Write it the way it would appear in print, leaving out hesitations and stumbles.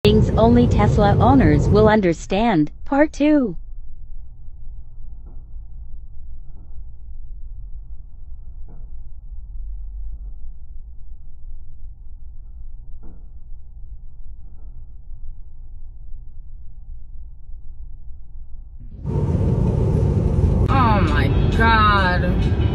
Things only Tesla owners will understand. Part 2. Oh my God.